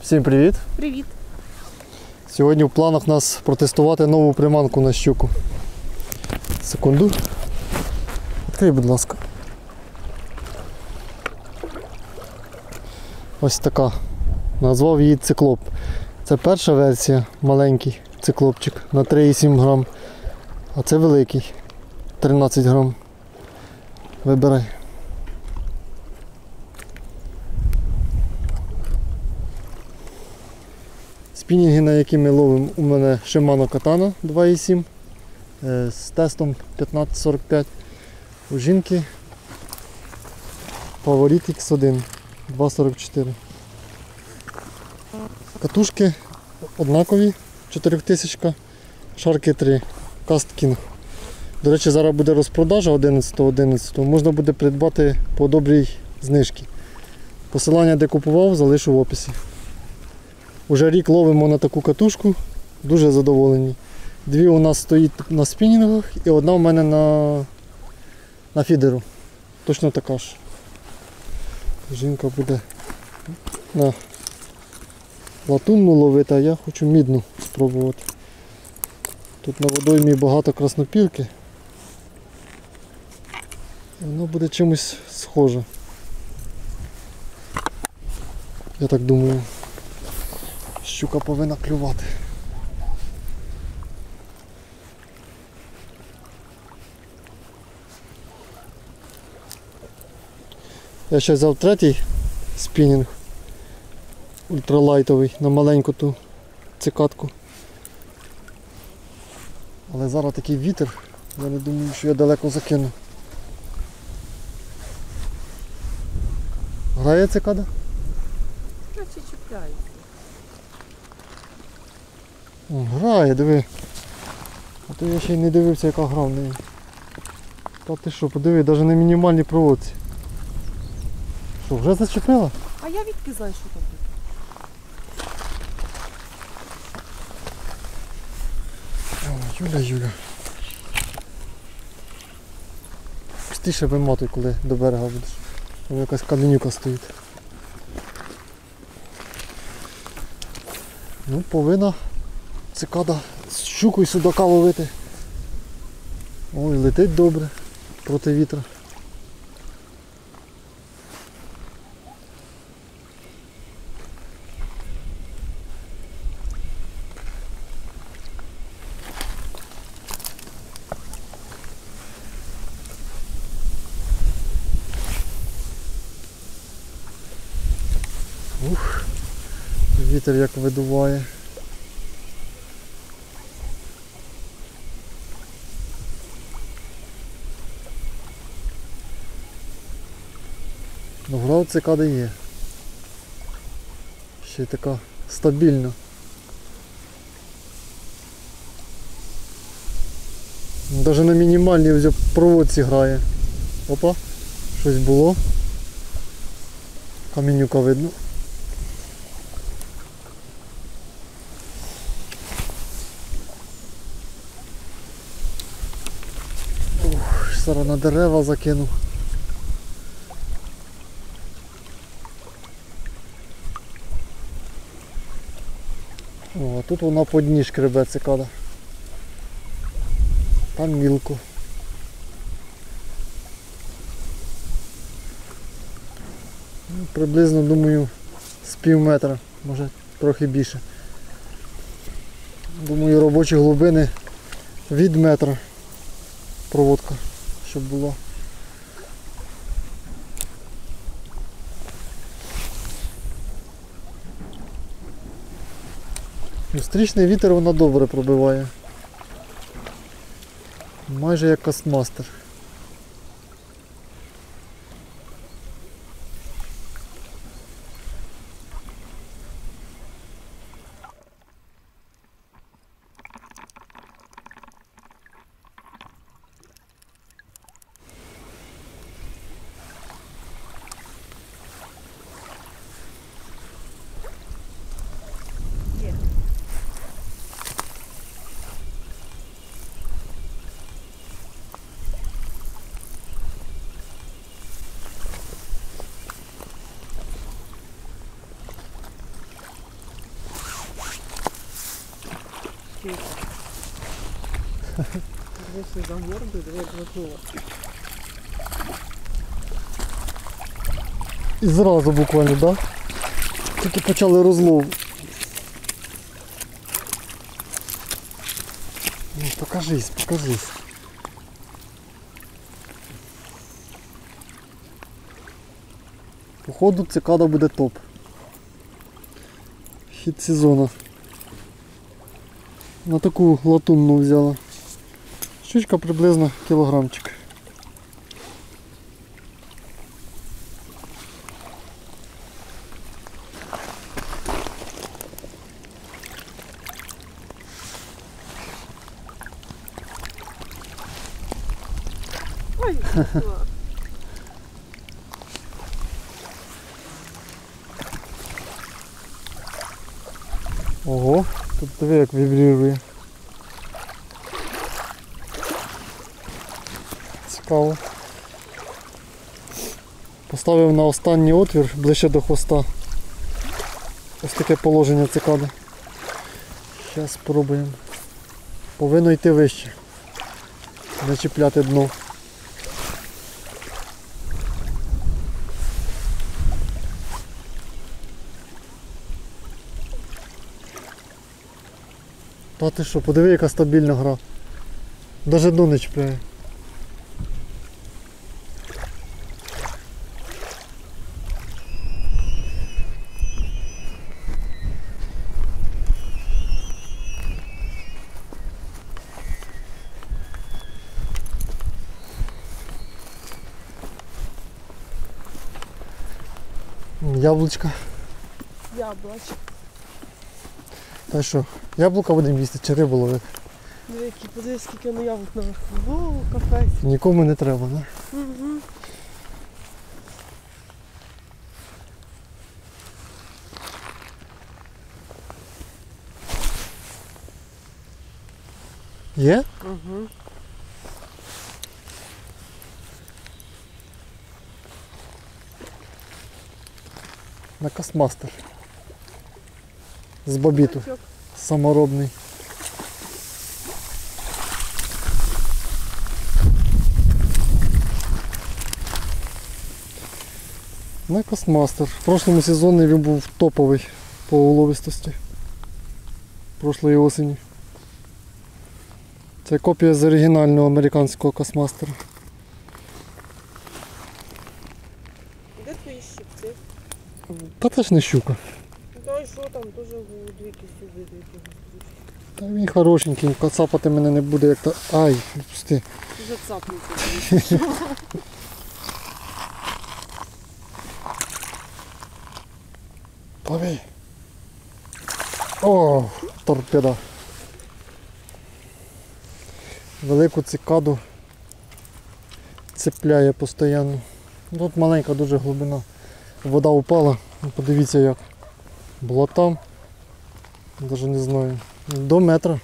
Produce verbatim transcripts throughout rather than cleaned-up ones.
Всім привіт! Привіт! Сьогодні в планах у нас протестувати нову приманку на щуку. Секунду. Відкрий, будь ласка. Ось така. Назвав її циклоп. Це перша версія, маленький циклопчик на три і сім грам. А це великий, тринадцять грам. Вибирай. Спінінги, на які ми ловимо, у мене Shimano Katana два і сім з тестом п'ятнадцять сорок п'ять. У жінки Favorite ікс один два сорок чотири. Катушки однакові, чотиритисячка, шарки три, Cast King. До речі, зараз буде розпродажа одинадцятого одинадцятого, можна буде придбати по добрій знижці. Посилання, де купував, залишу в описі. Уже рік ловимо на таку катушку, дуже задоволені. Дві у нас стоїть на спінінгах і одна у мене на, на фідеру. Точно така ж. Жінка буде на латунну ловити, а я хочу мідну спробувати. Тут на водоймі багато краснопірки. І воно буде чимось схоже. Я так думаю. Щука повинна клювати. Я ще взяв третій спінінг ультралайтовий на маленьку ту цикатку. Але зараз такий вітер, я не думаю, що я далеко закину. Грає цикада? Наче чіпляється. О, грає, диви. А то я ще й не дивився, яка гра в неї. Та ти що, подиви, навіть на мінімальній проводці. Що, вже зачепила? А я відки знаю, що там буде. О, Юля, Юля. Пустіше вимотуй, коли до берега будеш. Там якась каменюка стоїть. Ну, повинна цикада з щукою судака ловити. Ой, летить добре проти вітра. Ух, вітер як видуває. Ну, гра у цикади є. Ще й така стабільна. Навіть на мінімальній вже проводці грає. Опа, щось було. Камінюка видно. Ух, зараз на дерева закинув. О, а тут вона по дні шкребе цикада. Там мілко. Ну, приблизно, думаю, з пів метра, може трохи більше. Думаю, робочі глибини від метра проводка, щоб була. Зустрічний вітер вона добре пробиває. Майже як кастмастер. вчити. Вийшли за морду, диви, як глотнула. І зразу буквально, так? Да? Тільки почали розлов. Ну, покажись, покажись. Походу цикада буде топ. Хід сезону. На таку латунну взяла. Щучка приблизно кілограмчик. Ой, пішла. Ого, тут диви як вібрірує. Цікаво. Поставив на останній отвір ближче до хвоста. Ось таке положення цикади. Зараз спробуємо. Повинно йти вище. Не чіпляти дно. Та ти що, подиви, яка стабільна гра. Даже дно не чіпляє. Яблучка. Яблочко. Та що, яблука будемо їсти чи рибу ловити? Диви, які, подивись, скільки воно яблук наверху. О, капець. Нікому не треба, не? Угу. Є? Угу. На Кастмастер. З бобіту. Саморобний. На Кастмастер. В прошлому сезоні він був топовий по уловистості. Прошлої осені. Це копія з оригінального американського Кастмастера. Де твої щипці? Та це ж не щука. Та й що там, теж двійки сюди, двійки. Та він хорошенький, кацапати мене не буде як то. Ай, відпусти. Вже цапнеться. Пливи. О, торпеда. Велику цикаду цепляє постійно. Тут маленька дуже глибина. Вода упала, подивіться як. Була там, навіть не знаю, до метра.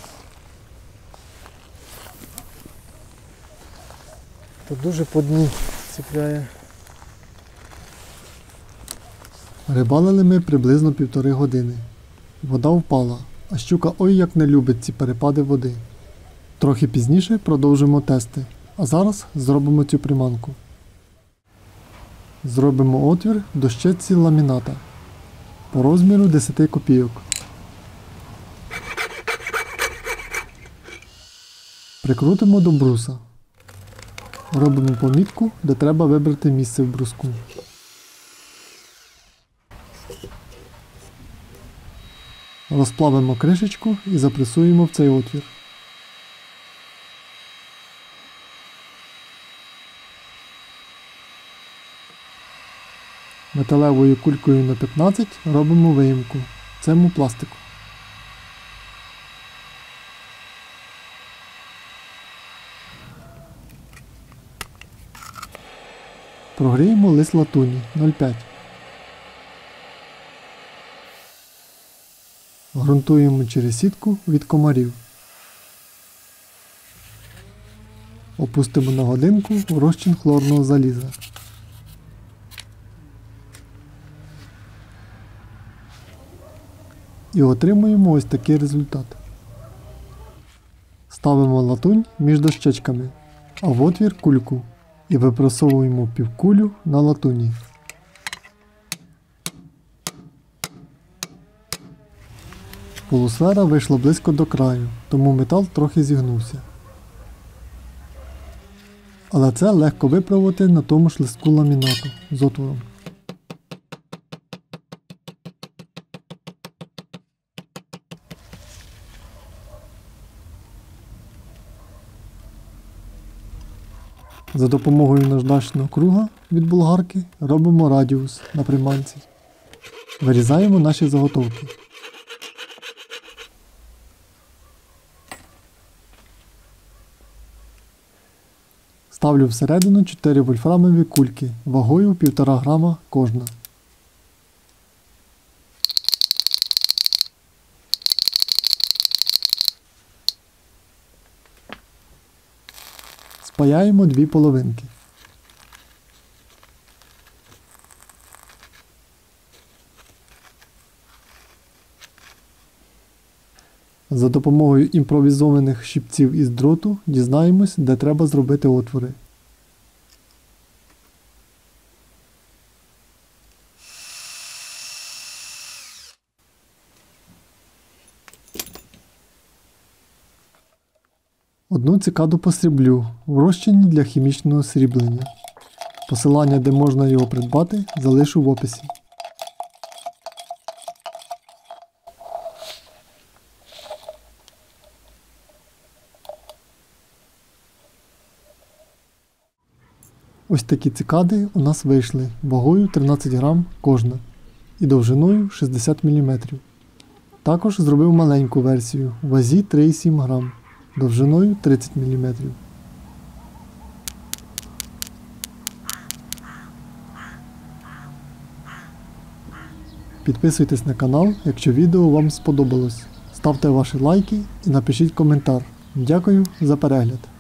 Тут дуже по дні цепляє. Рибалили ми приблизно півтори години. Вода впала, а щука ой як не любить ці перепади води. Трохи пізніше продовжимо тести, а зараз зробимо цю приманку. Зробимо отвір в дощечці ламіната по розміру десять копійок. Прикрутимо до бруса. Робимо помітку, де треба вибрати місце в бруску. Розплавимо кришечку і запресуємо в цей отвір. Металевою кулькою на п'ятнадцять робимо виїмку в цьому пластику. Прогріємо лист латуні нуль п'ять. Грунтуємо через сітку від комарів. Опустимо на годинку в розчин хлорного заліза. І отримуємо ось такий результат. Ставимо латунь між дощечками, а в отвір кульку і випросовуємо півкулю на латуні. Полусфера вийшла близько до краю, тому метал трохи зігнувся. Але це легко виправити на тому ж листку ламінату з отвором. За допомогою наждачного круга від болгарки робимо радіус на приманці. Вирізаємо наші заготовки. Ставлю всередину чотири вольфрамові кульки вагою півтора грама кожна. Спаяємо дві половинки. За допомогою імпровізованих щипців із дроту дізнаємось, де треба зробити отвори. Одну цикаду посріблю в розчині для хімічного сріблення. Посилання, де можна його придбати, залишу в описі. Ось такі цикади у нас вийшли вагою тринадцять грам кожна і довжиною шістдесят міліметрів. Також зробив маленьку версію в вазі три і сім грам, довжиною тридцять міліметрів. Підписуйтесь на канал, якщо відео вам сподобалось. Ставте ваші лайки і напишіть коментар. Дякую за перегляд.